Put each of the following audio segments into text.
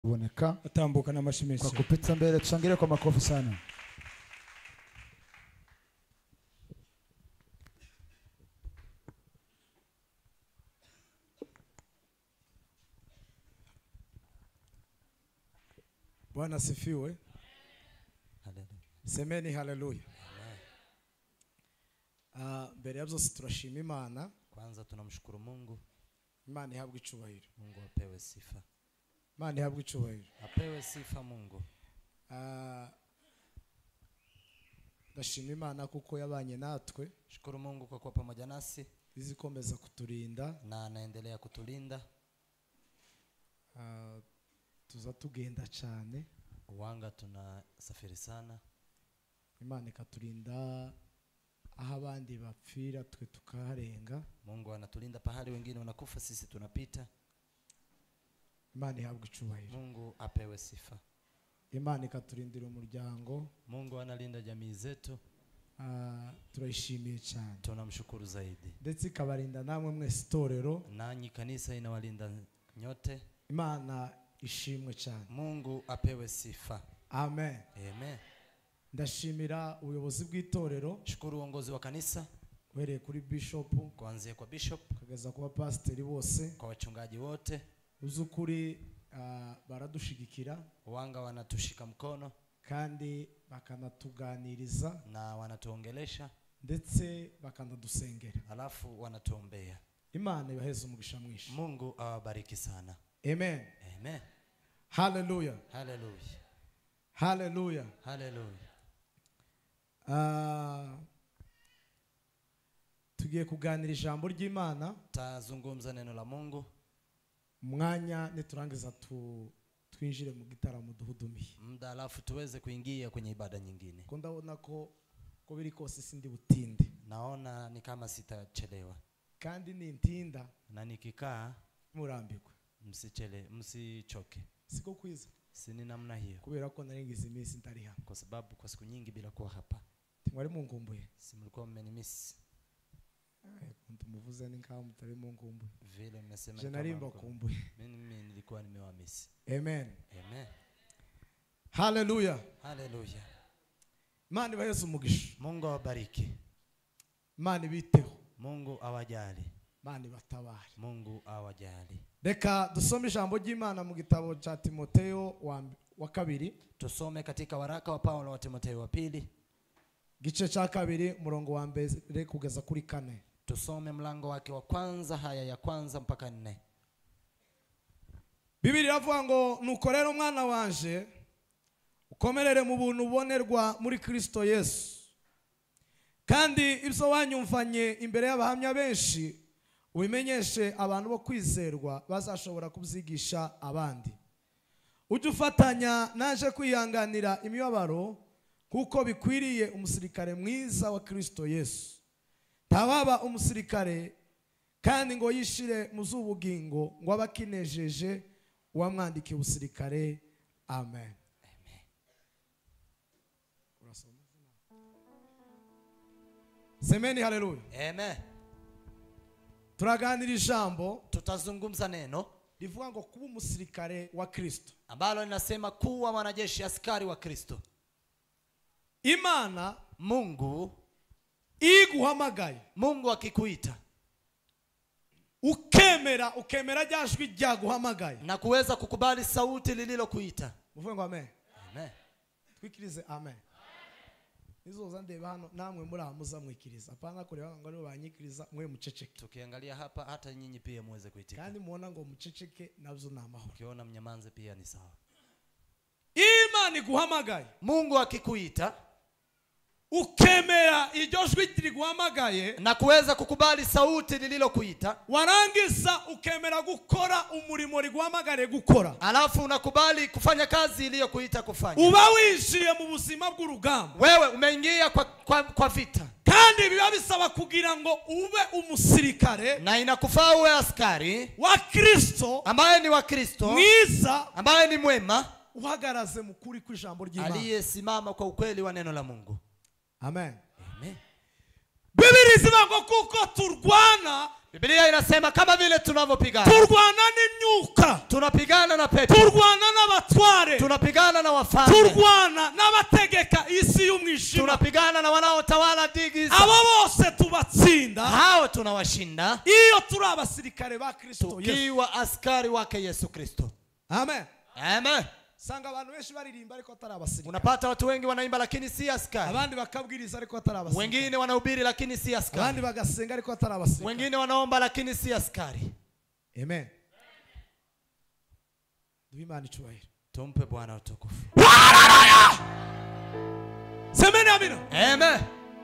kuboneka atambuka n'amashimeshi kwa kupita mbele. Tushangilie kwa makofi sana. Bwana sifiwe. Haleluya. Semeni haleluya. Mbere ya byose turashima Imana. Kwanza tunamshukuru Mungu. Imana ihabwe icubahiro. Mungu apewe sifa. Imana ihabwe icubahiro. Apewe sifa Mungu. Ndashima Imana kuko yabanye natwe. Shukuru Mungu kwa kuwa pamoja nasi. Izikomeza kuturinda Na anaendelea kutulinda. Tuza tugenda cyane. Uwanga tunasafiri sana. Imana ikaturinda aho abandi bapfira twe tukaharenga. Mungu anatulinda pahali wengine wanakufa sisi tunapita. Imana ihabwe icubahiro. Mungu apewe sifa. Imana ikaturindira umuryango. Mungu analinda jamii zetu. Turayishimiye cyane. Tunamshukuru zaidi. Ndetse ikabarinda namwe mwese itorero. Nanyi kanisa inawalinda nyote. Imana ishimwe cyane. Mungu apewe sifa. Amen. Amen. Ndashimira ubuyobozi bw'itorero. Shukuru uongozi wa kanisa. Uhereye kuri bishop, kuanzia kwa bishop, kugeza kwa pastor bose, kwa wachungaji wote. Uzukuri baradushigikira. Wanga wanatushika mkono kandi bakanatuganiriza na wanatuongelesha ndetse bakanadusengera. Alafu wanatuombea. Imana ibaheze umugisha mwinshi. Mungu awabariki sana. Amen. Amen. Hallelujah. Hallelujah. Hallelujah. Hallelujah. Tugiye kuganira ijambo ry'Imana. Tazungumza neno la Mungu. Mwanya niturangiza twinjire mu gitaramo duhudumiye. Muda alafu tuweze kuingia kwenye ibada nyingine. Ko ndabona ko biri kose sindi butinde. Naona ni kama sitachelewa. Kandi nintinda na nikikaa murambikwe. Msichoke. Siko kwiza. Sini namna hiyo. Kubera ko naringize iminsi ntari hano. Kwa sababu kwa siku nyingi bila kuwa hapa. Mwari mungumbuye. Simulikuwa mmenimiss. Tumuvuze ni kama mtari mungumbuye. Vile mmesema ni kama kumbuye. Mimi nilikuwa nimewamiss. Amen. Amen. Hallelujah. Hallelujah. Imana ibaheze umugisha. Mungu awabariki. Imana ibiteho. Mungu awajali. Imana ibatabare. Mungu awajali. Reka dusome ijambo ry'Imana mu gitabo cha Timotheo wa kabiri. Tusome katika waraka wa Paulo wa Timotheo wa pili. Gice cha kabiri murongo wa mbere kugeza kuri 4. Tusome mlango wake wa kwanza haya ya kwanza mpaka 4. Biblia iravuga ngo nuko rero mwana wanje ukomerere mu buntu bonerwa muri Kristo Yesu. Kandi ibyo wanyumvanye imbere y'abahamya benshi ubimenyeshe abantu bo kwizerwa bazashobora kubyigisha abandi. Ujye ufatanya naje kwihanganira imibabaro kuko bikwiriye umusirikare mwiza wa Kristo Yesu. Tababa umusirikare kandi ngo yishire mu z'ubugingo ngo abakinejeje wamwandikiye ubusirikare. Amen. Semeni haleluya. Amen. Turaganira ijambo, tutazungumza neno rivuga ngo kuba umusirikare wa Kristo, ambalo linasema kuwa mwanajeshi askari wa Kristo. Imana Mungu iguhamagaye, Mungu akikuita ukemera ryajwi ryaguhamagaye na kuweza kukubali sauti lililokuita. Muvuge ngo amen. Amen. Twikirize amen. Nizoza ndeba hano namwe muri amuza mwikiriza. Apana kureba ngo ari banyikiriza mwe muceceke. Tukiangalia hapa hata nyinyi pia muweze kuitika. Kandi muona ngo muceceke navyo namahoro. Ukiona mnyamanze pia ni sawa. Imana iguhamagaye, Mungu akikuita ukemera iryo jwi riguhamagaye na kuweza kukubali sauti lililokuita, warangiza ukemera gukora umurimo riguhamagare gukora, alafu unakubali kufanya kazi iliyokuita kufanya. Uba wishiye mu buzima bw'urugamba. Wewe umeingia kwa vita. Kandi biba bisaba kugira ngo ube umusirikare, na inakufaa uwe askari wa Kristo, ambaye ni wa Kristo, mwiza, ambaye ni mwema, uhagaraze mukuri kw'ijambo ry'Imana, aliyesimama kwa ukweli wa neno la Mungu. Amen. Amen. Biblia zivuga ngo kuko turwana, Biblia inasema kama vile tunavyopigana. Turwana n'imyuka. Tunapigana na pepo. Turwana n'abatware. Tunapigana na wafalme. Turwana n'abategeka isi y'umwijima. Tunapigana na wanaotawala giza. Abo bose tubatsinda. Hao tunawashinda. Iyo turi abasirikare ba Kristo Yesu. Tukiwa askari wake Yesu Kristo. Amen. Amen. Sanga abantu benshi baririmba ariko atari abasirikare. Unapata watu wengi wanaimba lakini si askari. Abandi bakabwiriza ariko atari abasirikare. Wengine wanahubiri lakini si askari. Abandi bagasenga ariko atari abasirikare. Wengine wanaomba lakini si askari. Amen. Duimani chuairi. Tumpe Bwana utukufu. Haleluya! Semeni amina. Amen.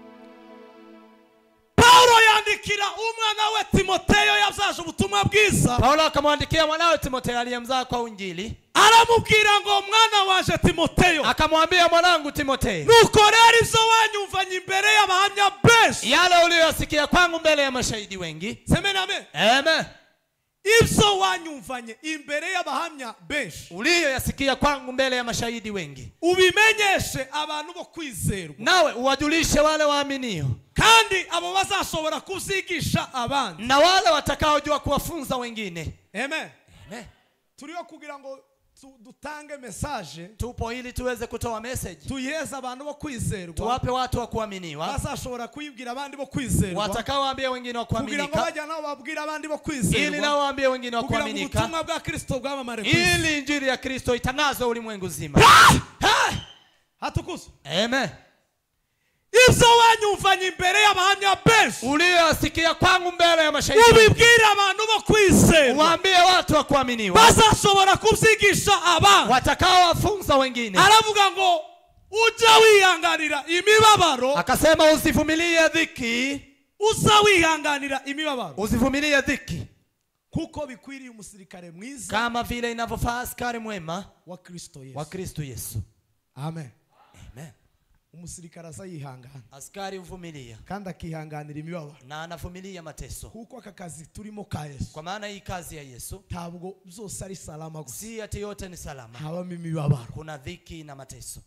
Paulo yandikira umwana we Timoteyo yabyaje ubutumwa bwiza. Paulo akamwandikia mwanawe Timoteyo aliyemzaa kwa Injili. Aramubwira ngo mwana waje Timoteyo. Akamwambia mwanangu Timoteyo. Nuko rero ibyo wanyumvanye imbere y'abahamya benshi. Yale uliyosikia kwangu mbele ya mashahidi wengi. Semeni amen. Amen. Ibyo wanyumvanye imbere y'abahamya benshi. Uliyoyasikia kwangu mbele ya mashahidi wengi. Ubimenyeshe abantu bo kwizerwa. Nawe uwajulishe wale waaminio. Kandi abo bazashobora kuzigisha abandi. Na wale watakaojua kuwafunza wengine. Amen. Amen. Turiyo kugira ngo dutange message. Tupo ili tuweze kutoa message. Tuyeza abantu bo kwizerwa. Tuwape watu wa kuaminiwa. Bazashobora kuyibwira abandi bo kwizerwa. Watakaoambia wengine wa kuaminika. Kugira ngo bajya nao babwira abandi bo kwizerwa. Ili nao waambie wengine wa kuaminika. Kugira ngo ubutumwa bwa Kristo bwamamare ku isi. Ili injili ya Kristo itangazwe ulimwengu zima. Hatukuza. Amen. Ibyo wanyumvanye imbere y'abahamya benshi. Uliyosikia kwangu mbele ya mashahidi. Ubibwira abantu bo kwizerwa. Waambie watu wa kuaminiwa. Bazashobora kubyigisha abandi. Watakaowafunza wengine. Aravuga ngo ujya wihanganira imibabaro. Akasema usivumilie dhiki. Uza wihanganira imibabaro. Usivumilie dhiki. Kuko bikwiriye umusirikare mwiza. Kama vile inavyofaa askari mwema wa Kristo Yesu. Wa Kristo Yesu. Amen. Amen. Umusirikare azayihangana. Askari uvumilia. Kandi akihanganira imibabaro. Na anavumilia mateso. Kuko aka kazi turimo ka Yesu. Kwa maana hii kazi ya Yesu. Ntabwo byose ari salama gusa. Si ati yote ni salama. Habamo imibabaro. Kuna dhiki na mateso.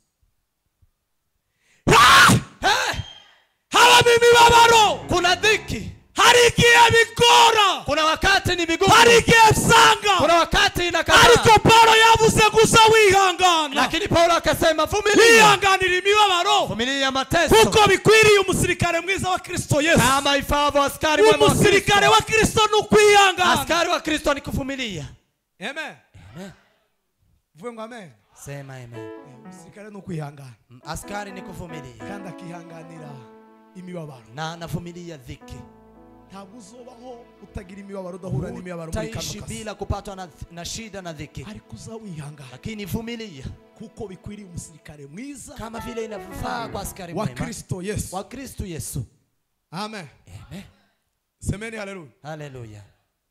Habamo imibabaro. Kuna dhiki. Hari igihe bigora. Kuna wakati ni vigumu. Hari igihe sanga. Kuna wakati inakataa. Ariko Paulo yavuze gusa wihangana. Lakini Paulo akasema vumilia. Wihanganira imibabaro. Vumilia mateso. Kuko bikwiriye umusirikare mwiza wa Kristo Yesu. Kama ifavyo askari mwema wa Kristo. Umusirikare wa Kristo nukwihangana. Askari wa Kristo ni kuvumilia. Amen. Amen. Vuga ngo amen. Sema amen. Umusirikare nukwihangana. Askari ni kuvumilia. Kandi akihanganira imibabaro. Na anavumilia dhiki. Ntabwo uzobaho utagira imibabaro udahura n'imibabaro muri kano kazi. Bila kupatwa na shida na dhiki. Ariko uzawihangana. Lakini vumilia. Kuko bikwiriye umusirikare mwiza. Kama vile inavyofaa kwa askari mwema. Wa Kristo Yesu. Wa Kristo Yesu. Amen. Amen. Semeni haleluya. Haleluya.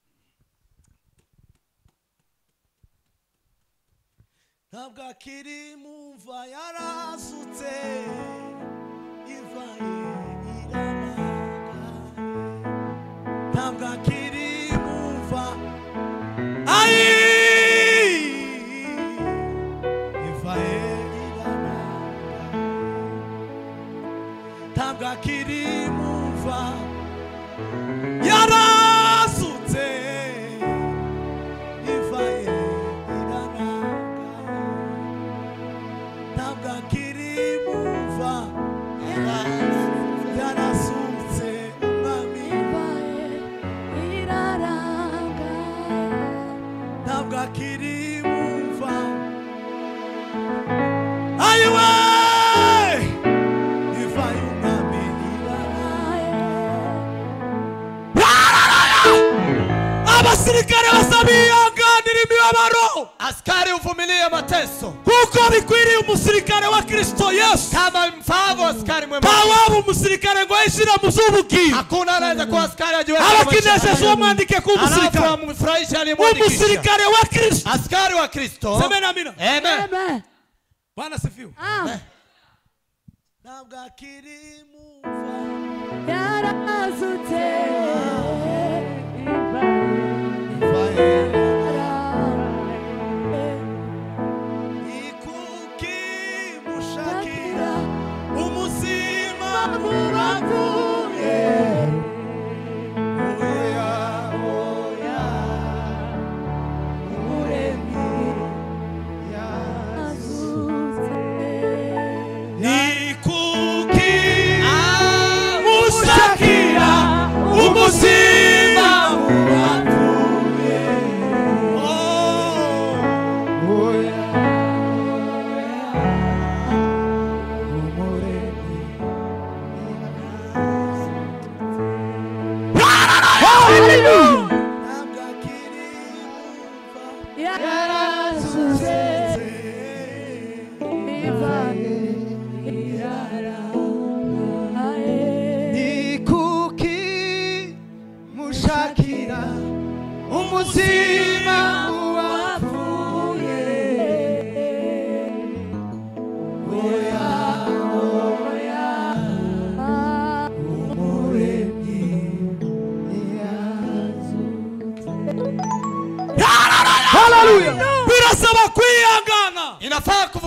Ntabwo akiri mumva yarazutse ivaye iranaga. Ntabwo akiri mumva ivaye iranaga. Ntabwo akiri mumva yarazutse ivaye iranaga. Ntabwo akiri mumva yarazutse umwami iraraga. Ntabwo akiri mumva ayiwe ivaye umwami iraraga. Abasirikare basabihanganira imibabaro. Askari uvumilia mateso. Kuko bikwiriye umusirikare wa Kristo Yesu. Kama mfavo askari mwema. Tawabu umusirikare ngo yishira mu zubuki. Hakuna anaweza kuwa askari ajiweke. Abakinesha mwandike ku umusirikare. Amfurahisha aliyemwandikisha. Umusirikare wa Kristo. Askari wa Kristo. Semeni amina. Amen. Bwana sifiwe. Amen. Ntabwo akiri mumva yarazutse ikuki mushakira umuzima muravuye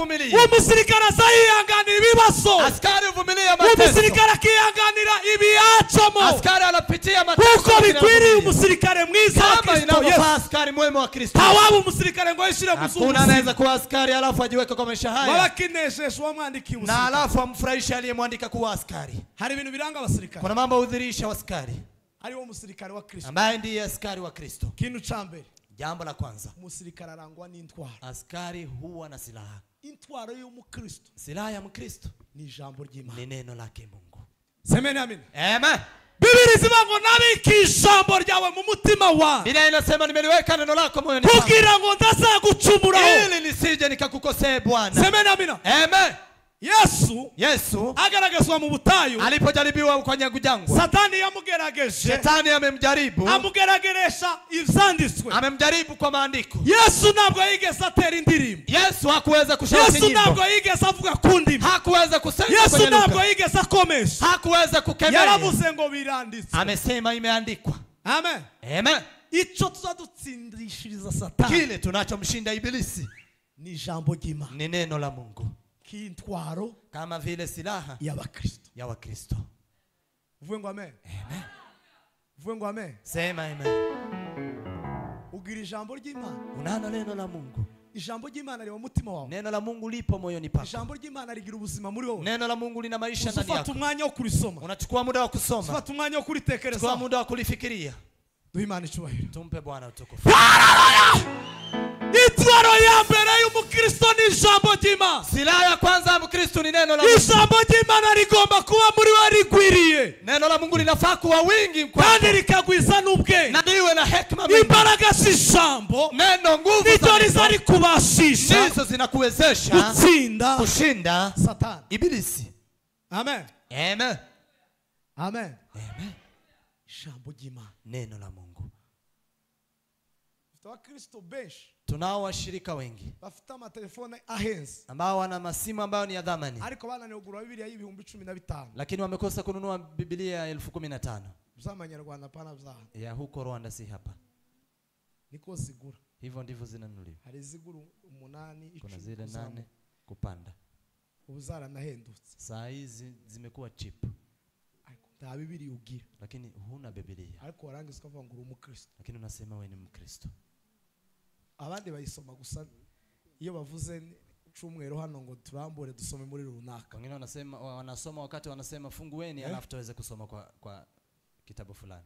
anavumilia. umusirikare azayihanganira ibibazo, Askari huvumilia mateso. umusirikare akihanganira ibiyacamo, Askari anapitia mateso. kuko bikwiriye umusirikare mwiza wa Kama Kristo inavyofaa Yesu. askari mwema wa Kristo. Ntawaba umusirikare ngo yishire mu Hakuna anaweza kuwa askari alafu ajiweke kwa maisha haya babakinesheje wamwandikiye na umusirikare. alafu amfurahishe aliyemwandika kuwa askari. Hari ibintu biranga abasirikare, Kuna mambo hudhirisha askari ari wo musirikare wa Kristo. ambaye ndiye askari wa Kristo. Kintu ca mbere, Jambo la kwanza, umusirikare arangwa n'intwaro. askari huwa na silaha. Intwaro y'umukristo Silaha ya Mkristo ni ijambo ry'Imana. ni neno lake Mungu. Semeni amina. Amen. Bibiri zivuga ngo nabika ijambo ryawe mu mutima wawe Biblia inasema nimeliweka neno lako moyoni mwangu kugira ngo ndazagucumuraho, ili nisije nikakukosea Bwana. semeni amina. Amen. Yesu agaragazwa mu butayu, alipojaribiwa kwenye jangwa, Satani yamugerageje, Shetani amemjaribu, amugerageresha ivyanditswe. amemjaribu kwa maandiko. Yesu ntabwo yigeze atera indirimbo, Yesu hakuweza kushauri Yesu nyimbo, ntabwo yigeze avuga ku ndimi, hakuweza kusema Yesu kwenye ntabwo lugha, yigeze akomesha, hakuweza kukemea. yaravuze ngo biranditswe. Amesema imeandikwa. Amen. Amen. Ico tuzadutsindishiriza Satani Kile tunachomshinda ibilisi ni ijambo ry'Imana, ni neno la Mungu, k'intwaro kama vile silaha y'abakristo. ya Wakristo. Uvuge ngo amen. Amen. Uvuge ngo amen. Sema amen. Ugira ijambo ry'Imana, Unano neno la Mungu. ijambo ry'Imana riba mu mutima wawe, Neno la Mungu lipo moyoni pako. ijambo ry'Imana rigira ubuzima muri wowe. Neno la Mungu lina maisha ndani Ufata yako. umwanya wo kurisoma, Unachukua muda wa kusoma, ufata umwanya wo chukua kuritekereza. muda wa kulifikiria. Duhe Imana icyubahiro. Tumpe Bwana utukufu. Intwaro ya mbere y'umukristo ni ijambo ry'Imana. Silaha ya kwanza ya Mkristo ni neno la Mungu. Ijambo ry'Imana rigomba kuba muri we rigwiriye, Neno la Mungu linafaa kuwa wingi kwako, kandi rikagwiza n'ubwenge. na liwe na hekima mingi. Imbaraga z'ijambo Neno, nguvu nizo za riza neno rikubashisha ndizo zinakuwezesha gutsinda kushinda Satani. ibilisi. Amen. Amen. Amen. Amen. Ijambo ry'Imana. Neno la Mungu. Abakristo benshi Tunao washirika wengi bafite amatelefone ahenze, ambao wana masimu ambayo ni ya dhamani, ariko bananiwe kugura Bibiliya y'ibihumbi 15 lakini wamekosa kununua Biblia ya 15,000 z'amanyarwanda, pana vyaha ya huko Rwanda, si hapa. niko zigura. Hivyo ndivyo zinanunuliwa. Hari zigura 8 Kuna zile 8 10 kupanda. ubu zaranahendutse, Saa hizi zimekuwa cheap, ariko nta Bibiliya ugira, lakini huna Biblia, ariko warangiza ukavuga ngo uri umukristo. lakini unasema wewe ni Mkristo. Abandi bayisoma gusa iyo bavuze cyumweru hano ngo turambure dusome muri runaka. Wengine wanasoma wakati wanasema fungueni, alafu tuweze kusoma kwa kitabu fulani.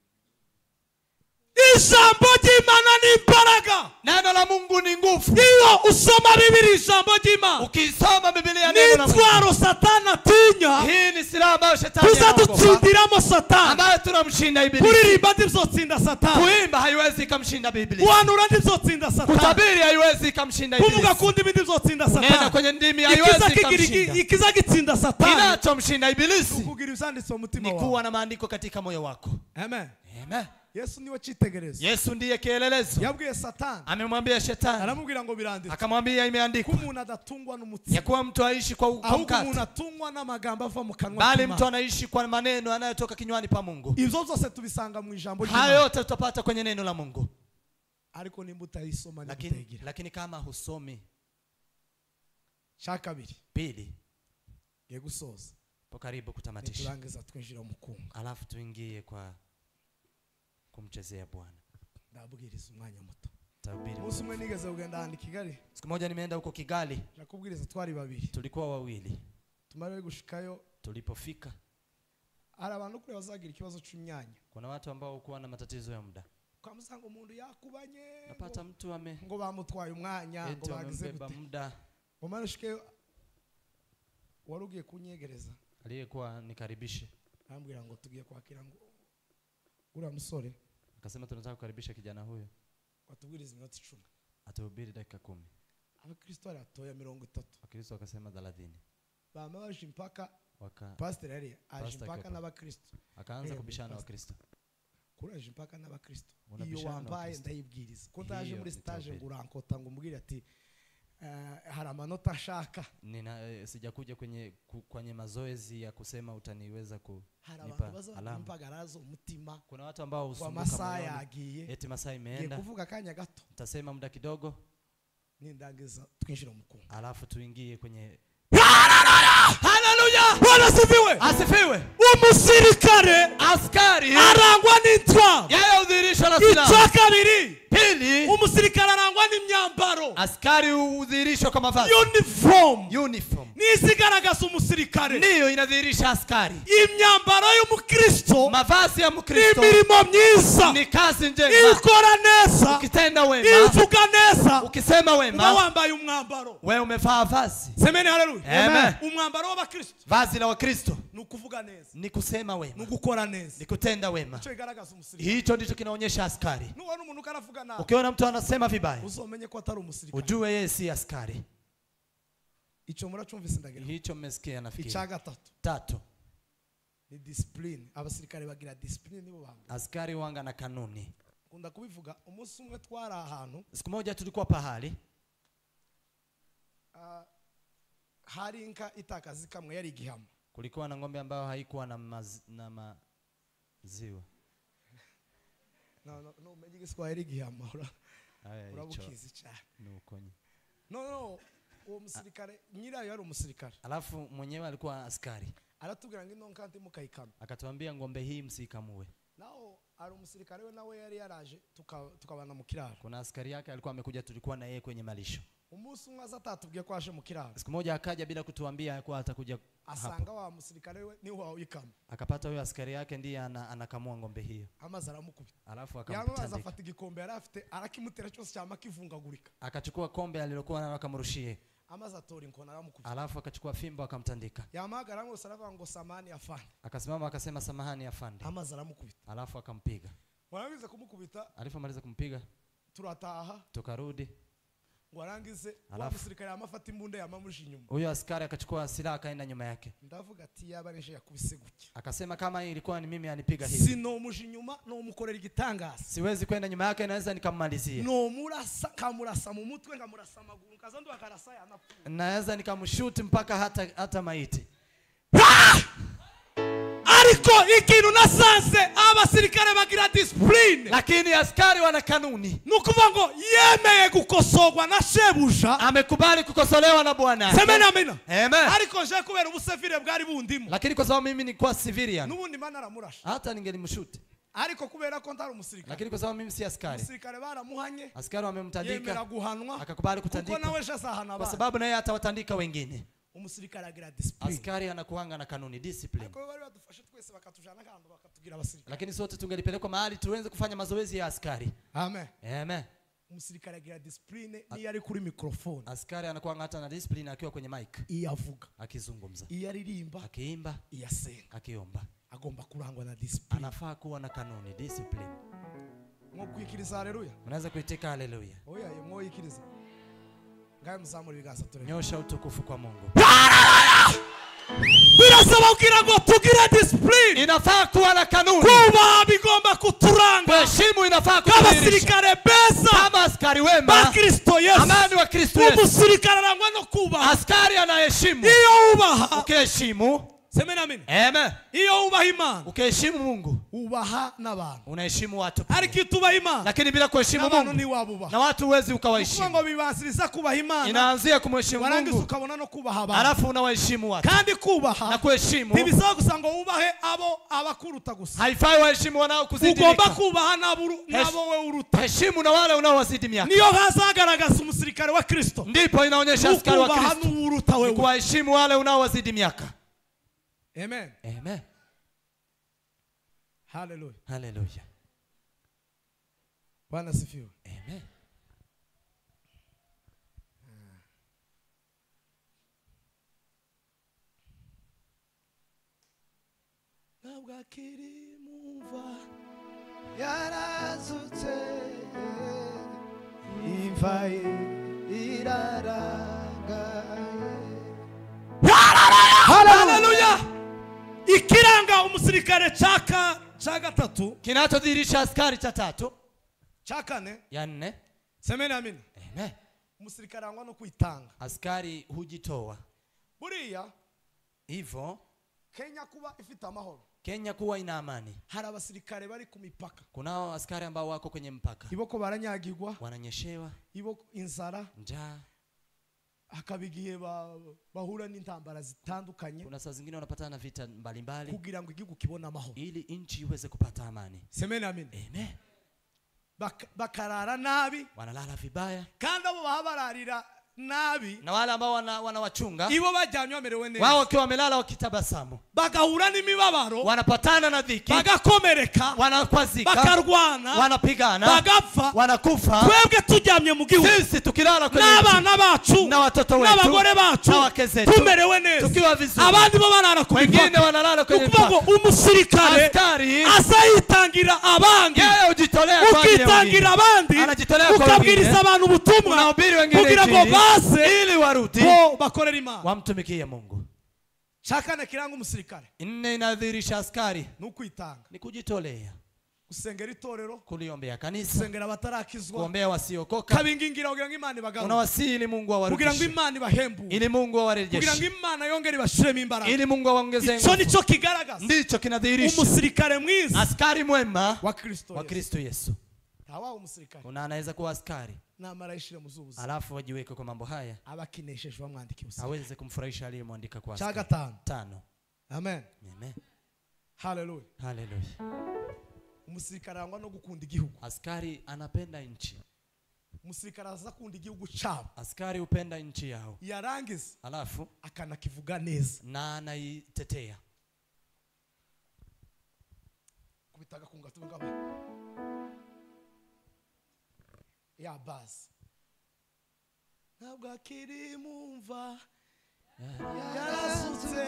Ijambo ry'Imana ni imbaraga. Neno la Mungu ni nguvu. Iyo usoma Bibiliya ijambo ry'Imana, Ukisoma Biblia neno la Mungu, nitwaro Satani atinya, hii ni silaha ambayo Shetani anaogopa, tuzadutsindiramo Satani. ambayo tunamshinda ibilisi. Kuririmba ntibizotsinda Satani, Kuimba haiwezi kumshinda Biblia. guhanura ntibizotsinda Satani, Kutabiri haiwezi kumshinda kuvuga ibilisi. ku ndimi ntibizotsinda Nena Satani. kwenye ndimi haiwezi kumshinda. Ikiza gitsinda Satani Kinachomshinda ibilisi kugira ivyanditswe mu mutima ni wawe. kuwa na maandiko katika moyo wako. Amen. Amen. Yesu niwe cyitegerezo. Yesu ndiye kielelezo. Yabwiye Satani, Amemwambia Shetani, aramubwira ngo biranditswe, akamwambia ko imeandikwa, umuntu adatungwa ya n'umutima, kuwa mtu aishi kwa ahubwo umuntu mkate, atungwa n'amagambo ava mu kanwa bali k'Imana. mtu anaishi kwa maneno yanayotoka kinywani pa Mungu. Ivyo byose tubisanga mu ijambo Hayo ry'Imana, yote tutapata kwenye neno la Mungu. ariko nimba utayisoma Lakini n'utayigira. kama husomi. Cya kabiri, Pili, ngiye gusoza, po karibu kutamatisha, turangiza twinjira mu kunga. alafu tuingie kwa kumchezea Bwana. Ndabwiriza umwanya muto. Tahubiri. Umunsi umwe nigeze kugenda handi Kigali, Siku moja nimeenda huko Kigali, nakubwiriza twari babiri, tulikuwa wawili. tumara gushikayo, Tulipofika, hari abantu kure bazagira ikibazo cy'imyanya, kuna watu ambao kuwa na matatizo ya muda. ukamusanga umuntu yakubanye, Napata mtu ngo bamutwaye umwanya, ngo eti bagize wamembeba gute, muda, umara ushikeyo warugiye kunyegereza, aliyekuwa nikaribishe. arambwira ngo tugiye kwakira ngo uriya musore Akasema tunataka kukaribisha kijana huyo, watubwiriza iminota 10. atahubiri dakika 10. Abakristo aratoya 30. Wakristo wakasema 30. Bama baje mpaka Waka pastor yari aje Pastor mpaka Kepa. n'abakristo. akaanza kubishana Wakristo. Kuraje mpaka n'abakristo. Iyo Unabishana wambaye n'Abakristo. ndayibwiriza. Ko ndaje Hiyo muri stage nitahubiri. ngurankota ngo mbwire ati hari amanota ashaka. Sijakuja kwenye mazoezi ya kusema utaniweza Hari abantu baza alama. impagarazo umutima. Kuna watu ambao Kwa usumbuka masaa moyoni. yagiye. Eti masaa Ngiye imeenda. kuvuga kanya gato. Utasema muda kidogo. nindangiza twinjira mu kunga. alafu tuingie kwenye Haleluya! Bwana asifiwe. asifiwe. Umusirikare Askari arangwa n'intwaro. yeye udhihirisha na silaha. Icya kabiri, Pili, umusirikare arangwa n'imyambaro. askari udhihirishwa kwa mavazi. Uniform. Nisigaragaza umusirikare. Ndiyo inadhihirisha askari. Imyambaro y'umukristo, Mavazi ya Mkristo imirimo myiza, ni kazi njema. ikora neza, Ukitenda wema, ivuga neza, ukisema uba wema, wambaye umwambaro. wewe umevaa vazi. Semeni haleluya. Amen. Umwambaro w'abakristo Vazi la Wakristo ni ukuvuga neza, ni kusema ni wema, gukora neza. ni kutenda wema. Icyo igaragaza umusirikare. Hicho ndicho kinaonyesha askari. Nubona umuntu karavuga nabi, Ukiona mtu anasema vibaya, uzomenye ko atari umusirikare. ujue yeye si askari. Icyo muracumvise ndagira. Hicho mmesikia nafikiri. Icya gatatu Tatu, ni discipline. Abasirikare bagira discipline nibo bambe. askari wanga na kanuni. Kunda kubivuga, umunsi umwe twari ahantu, Siku moja tulikuwa pahali, hari inka itakazi kamwe yari igihama. kulikuwa na ng'ombe ambayo haikuwa na maziwa. No umenye Igiswahili igihama. Urabukizi cyane. Nukonye. No, uwo musirikare nyirayo yari umusirikare. Alafu mwenyewe alikuwa askari. Aratubwira ngo ino nka ndi mukayikama. Akatuambia ng'ombe hii msikamue. Nao ari umusirikare we nawe yari yaraje tukabana mu kiraro. Kuna askari yake alikuwa amekuja, tulikuwa na yeye kwenye malisho. Umunsi umwe atatubwiye ko aje mu kiraro. Siku moja akaja bila kutuambia kwa atakuja asanga wa musirikare we ni wao ikama. Akapata huyo askari yake ndiye anakamua ng'ombe hiyo. Amaza aramukubita. Alafu akamtandika. Afata igikombe yari afite arakimutera cyose cyama kivungagurika. Akachukua kombe alilokuwa nayo akamrushie. Amaza tori nkona aramukubita. Alafu akachukua fimbo akamtandika. Yamagara ngo sarava ngo samani afande. Akasimama akasema samahani afande. Amaza aramukubita. Alafu akampiga. Wanaanza kumukubita. Alipomaliza kumpiga, turataha, tukarudi. Warangize wa musirikare amafata imbunda yamamushi nyuma. Huyo askari akachukua silaha akaenda nyuma yake. Ndavuga ati yaba nishe yakubise gutya. Akasema kama ilikuwa ni mimi anipiga hivi, sino mushi nyuma no mukorera igitangaza. Siwezi kwenda nyuma yake, naweza nikammalizia. No murasa kamurasa mu mutwe ngamurasa maguru kazando akarasa yanapfu. Naweza nikamshoot mpaka hata maiti. Ariko ikintu nasanze abasirikare bagira discipline, lakini askari wana kanuni. Nukuvuga ngo yemeye gukosogwa na shebuja, amekubali kukosolewa na bwana. Semeni amina. Amen. Ariko je kubera ubusevire bwari bundimo, lakini kwa sababu mimi ni kwa civilian, nubundi mana aramurasha, hata ningelimshoot. Ariko kubera ko ntari umusirikare, lakini kwa sababu mimi si askari, umusirikare baramuhanye, askari wamemtandika, yemera guhanwa, akakubali kutandika, kuko nawe shasahana kwa sababu naye atawatandika wengine. Umusirikare agira discipline, askari anakuanga na kanuni, discipline. Kwa hiyo badufashe twese bakatujana kandi bakatugira abasirikare, lakini sote tungelipelekwa mahali tuweze kufanya mazoezi ya askari. Amen. Amen. Umusirikare agira discipline ni yari kuri microphone, askari anakuanga hata na discipline akiwa kwenye mic, iyavuga, akizungumza, iyaririmba, akiimba, iyasenga, akiomba. agomba kurangwa na discipline, anafaa kuwa na kanuni, discipline. Mwikiriza haleluya, unaweza kuitika haleluya. Oya mwikiriza ngaye muzamura ibiganza turebe, nyosha utukufu kwa Mungu. Birasaba kugira ngo tugire discipline, inafaa kuwa na kanuni, kuba bigomba kuturanga, heshimu inafaa kuwa abasirikare beza, kama askari wema ba Kristo Yesu, amani wa Kristo Yesu. Umusirikare arangwa no kuba, askari anaheshimu, iyo ubaha, ukiheshimu. Semeni amen. Amen. Iyo ubaha Imana, ukiheshimu Mungu, ubaha n'abantu, unaheshimu watu. Ariko tubaha Imana, lakini bila kuheshimu Mungu ni wabubaha, na watu huwezi ukawaheshimu. Ngo bibansiriza kubaha Imana, inaanzia kumheshimu Mungu, warangiza ukabona no kubaha abantu, alafu unawaheshimu watu. Kandi kubaha na kuheshimu ntibisaba gusa ngo ubahe abo abakuruta gusa, haifai waheshimu wanao-kuzidi. Ugomba kubaha nabo we uruta, heshimu na wale unaowazidi miaka. Niyo hazagaragaza umusirikare wa Kristo, ndipo inaonyesha askari wa Kristo, ni kuwaheshimu wale unaowazidi miaka. Amen. Amen. Hallelujah. Hallelujah. Bwana sifiwe. Amen. Nabwakiri mumva yarazutse imvaye irarangaye. Hallelujah. Ikiranga umusirikare cha gatatu, kinachodhihirisha askari cha tatu, cha kane, ya nne. Semeni amina. Amen. Umusirikare angwa no kwitanga, askari hujitoa. Buriya hivyo Kenya kuba ifite amahoro, Kenya kuwa ina amani. hari abasirikare bari ku mipaka, Kunao askari ambao wako kwenye mpaka. iboko baranyagirwa, Wananyeshewa, iboko inzara, njaa. hakabigiye bahura n'intambara zitandukanye, Kuna saa zingine wanapatana na vita mbalimbali kugira ngo igihugu kibone amahoro. ili nchi iweze kupata amani. Semeni amen. Amen. Bakarara nabi, Wanalala vibaya. kandi abo bahabararira nabi, Na wale ambao wanawachunga, ibo bajyanywe bamerewe neza, wao wakiwa wamelala wakitabasamu, bagahura n'imibabaro, wanapatana na dhiki, bagakomereka, wanakwazika, bakarwana, wanapigana, bagapfa, wanakufa. twebwe turyamye mu gihugu, Sisi tukilala kwenye n'abana bacu na watoto wetu n'abagore bacu na wake zetu tumerewe neza, tukiwa vizuri. abandi bo barara ku Wengine mipaka. wanalala kwenye Ukuvuga ngo umusirikare askari azayitangira abandi, yeye hujitolea kwa ajili ya ukitangira wengine. abandi, Anajitolea kwa ukabwiriza wengine. abantu ubutumwa Unahubiri wengine kugira ngo injili baze ili warudi ko bakorera Imana. wamtumikie Mungu. Chakane kiranga umusirikare Nne inadhihirisha askari nukwitanga, ni kujitolea, gusengera itorero, kuliombea kanisa, gusengera abatarakizwa, kuombea wasiokoka. kabingingira kugira ngo Imana ibagarure, Unawasihi ili Mungu kugira ngo awarudishe, Imana ibahembure, ili Mungu kugira ngo awarejeshe, Imana yongere ibashiremo imbaraga. ili Mungu awaongezee Ico nguvu. nico kigaragaza Ndicho kinadhihirisha umusirikare mwiza askari mwema wa Kristo wa Yesu. Kristo Yesu. Hawa umusirikare Kuna anaweza kuwa askari namara yishire mu zubuzi, alafu wajiweke kwa mambo haya, abakineshejwe bamwandika ubusa. aweze kumfurahisha aliyemwandika kwa Cha askari. gatanu. Tano. Amen. Amen. Hallelujah. Hallelujah. Umusirikare arangwa no gukunda igihugu. Askari anapenda nchi. Umusirikare aza kunda igihugu cyabo, Askari upenda nchi yao, yarangiza alafu akanakivuga neza, na anaitetea. kubitaga kunga tungaba ya basi ntabwo akiri mumva yarazutse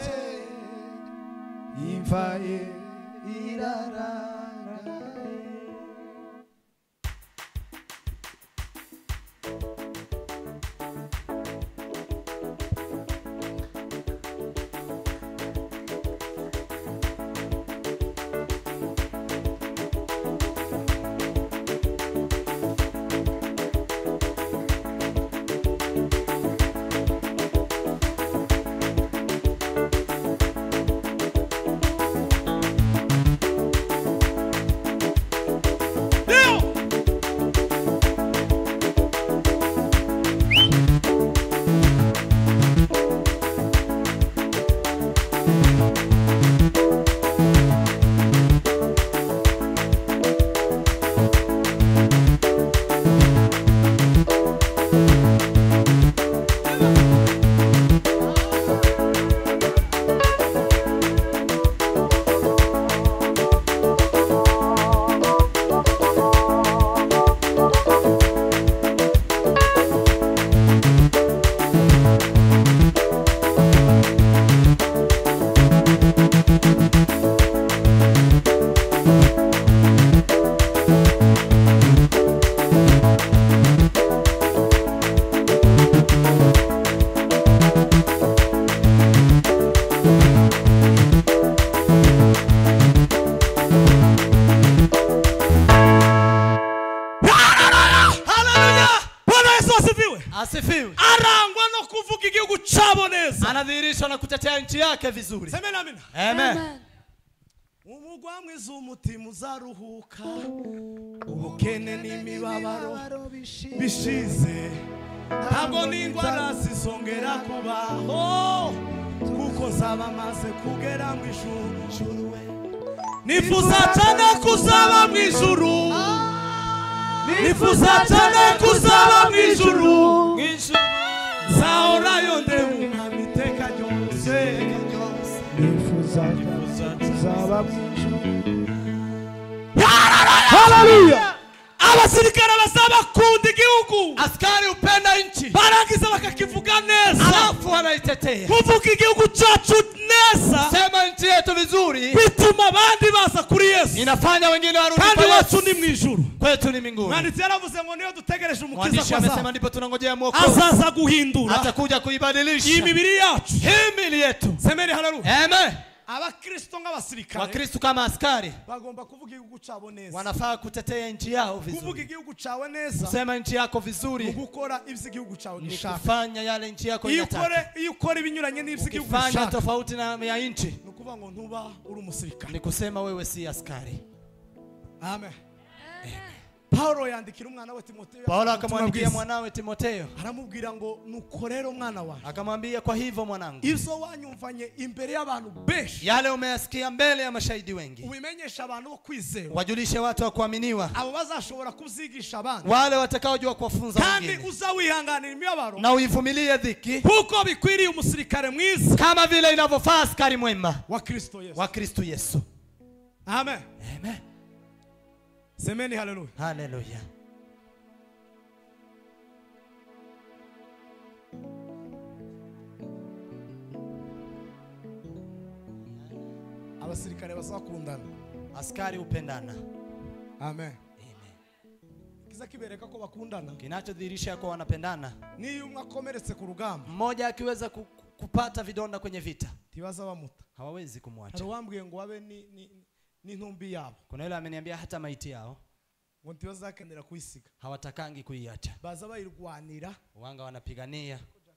imva ye iraranga. Asifiwe. arangwa no kuvuga igihugu cyabo neza, Anadhihirisha na kutetea nchi yake vizuri. semena amina. Amen. umugwa mwiza umutima uzaruhuka, ubukene n'imibabaro bishize, ntabwo n'indwara zizongera kubaho, kuko zaba maze kugera mu ijuru. Nifuza cyane kuzaba mu ijuru, nifuza cyane kuzaba mu ijuru, nzahorayo ndeba umwami iteka ryose, nifuza kuzaba mu ijuru. Haleluya. abasirikare bazabakunda igihugu, Askari upenda nchi, barangiza bakakivuga neza, alafu anaitetea. kuvuga igihugu cyacu neza Sema nchi yetu vizuri, bituma abandi baza kuri Yesu, inafanya wengine warudi kandi kwa wacu Yesu. ni mu ijuru. Kwetu ni mbinguni. Mwanditsi yaravuze ngo niyo dutegereje umukiza Mwandishi ko amesema ndipo tunangojea mwokozi, azaza guhindura atakuja kuibadilisha iyi mibiri yacu. hii miili yetu. Semeni haleluya. Amen. Abakristo nk'abasirikare Wakristo kama askari bagomba kuvuga igihugu cyabo neza. wanafaa kutetea nchi yao Kuvuga vizuri. igihugu cyawe neza Kusema nchi yako ni vizuri gukora ibyo igihugu cyawe ni gishaka. kufanya yale nchi yako Iyo inataka. ukora ibinyuranye n'ibyo igihugu Ukifanya gishaka, tofauti na ya nchi, ni kuvuga ngo ntuba uri umusirikare. Ni kusema wewe si askari. Amen. Paulo yandikira umwana we Timotheo. Paulo akamwandikia mwanawe Timotheo. Aramubwira ngo nuko rero mwana wanjye. Akamwambia kwa hivyo mwanangu. Izo wanyumvanye imbere y'abantu benshi. Yale umeyasikia mbele ya mashahidi wengi. Ubimenyesha abantu bo kwizera. Wajulishe watu wa kuaminiwa. Abo bazashobora kuzigisha abandi. Wale watakaojua kuwafunza wengine. Kandi uzawihanganira imibabaro. Na uivumilie dhiki. Kuko bikwiriye umusirikare mwiza. Kama vile inavyofaa askari mwema wa Kristo Yesu. Wa Kristo Yesu. Amen. Amen. Semeni haleluya. Haleluya. Abasirikare basakundana. Askari upendana. Amen. Amen. Kiza kibereka ko bakundana. Kinachodhihirisha kwa wanapendana. Ni umwe akomeretse ku rugamba. Mmoja akiweza kupata vidonda kwenye vita. Tibaza bamuta. Hawawezi kumwacha. Haruwambwiye ngo wabe ni ntumbi yabo. Kuna yule ameniambia hata maiti yao ngo ntibazakenera kuyisiga. Hawatakangi kuiacha. Baza bayirwanira. Wanga wanapigania.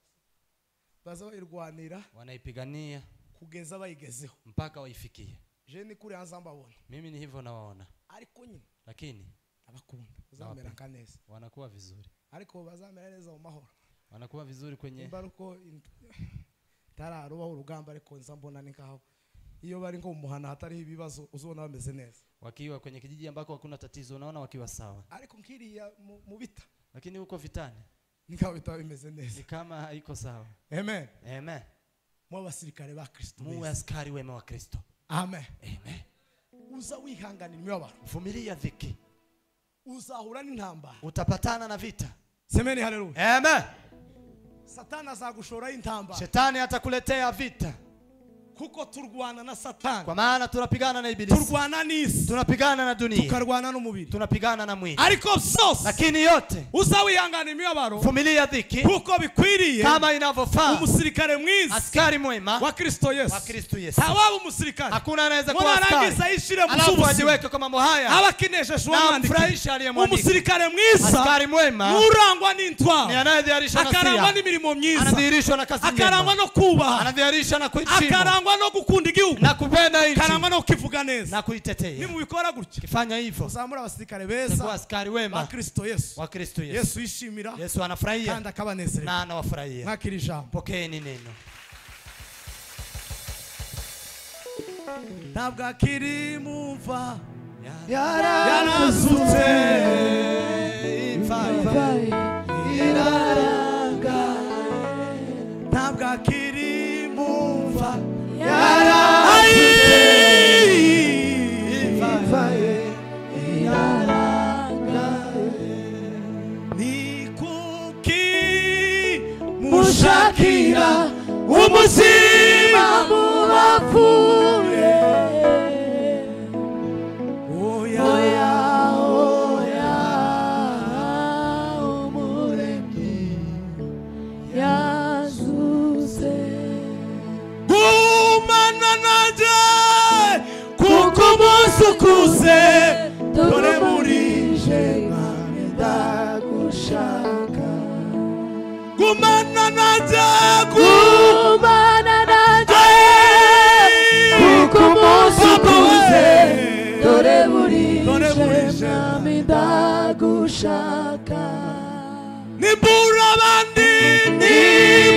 Baza bayirwanira. Wanaipigania kugeza bayigezeho. Mpaka waifikie. Je ni kuri anza mbabona. Mimi ni hivyo nawaona. Ariko nyine. Lakini abakunda bazamera kaneza. Wanakuwa vizuri. Ariko bazamera neza mu mahoro. Wanakuwa vizuri kwenye. Imbaruko tararubaho urugamba ariko nza mbona nikaho. Iyo bari ngo umuhana hatari ibibazo uzona bameze neza. Wakiwa kwenye kijiji ambako hakuna tatizo unaona wakiwa sawa. Ariko nkiriya mu bita. Lakini huko vitani nikaho bitawe bimeze neza. Ni kama haiko sawa. Amen. Amen. Mu basirikare ba Kristo. Mu askari wema wa Kristo. Amen. Amen. Uza wihanganira imibabaro. Vumilia dhiki. Uzahura n'intambara. Utapatana na vita. Semeni haleluya. Amen. Satani azagushora intambara. Shetani atakuletea vita. Kuko turwana na Satani. Kwa maana tunapigana na ibilisi. Turwana n'isi. Tunapigana na dunia. Tukarwana n'umubiri. Tunapigana na mwili. Ariko byose. Lakini yote. Uzawihangana imibabaro. Vumilia dhiki. Kuko bikwiriye. Kama inavyofaa. Umusirikare mwiza. Askari mwema. Wa Kristo Yesu. Wa Kristo Yesu. Hawa umusirikare. Hakuna anaweza kuwa askari. Mwarangiza ishire Alafu ajiweke kwa mambo haya. Abakinesha mwandiki. Furahisha aliyemwandika. Umusirikare mwiza. Askari mwema. Urangwa n'intwaro. Ni anayedhihirisha nasia. Akarangwa n'imirimo myiza. Anadhihirishwa na kazi njema. Akarangwa no kubaha. Anadhihirisha na kuheshimu. Akarangwa no gukunda na kupenda nchi. Akarangwa no kukivuga neza. Na kuitetea. Ni mubikora gutya. Kifanya hivyo. Uzamura abasirikare beza. Kwa askari wema. Wa Kristo Yesu. Wa Kristo Yesu. Yesu yishimira. Yesu anafurahia. Kandi akabanezereza. Na anawafurahia. Nakiri jambo. Pokeeni neno. Ntabwo akiri mumva. Yarazutse. Iraranga. Ntabwo akiri mumva. Ni kuki mushakira umuzima mu bapfuye. Oya oya umuremyi yazutse. Gumana nanjye kuko umunsi ukuze. Dore burije mwami ndagushaka. Gumana nanjye kuko umunsi ukuze. Dore burije mwami ndagushaka. Nimbura abandi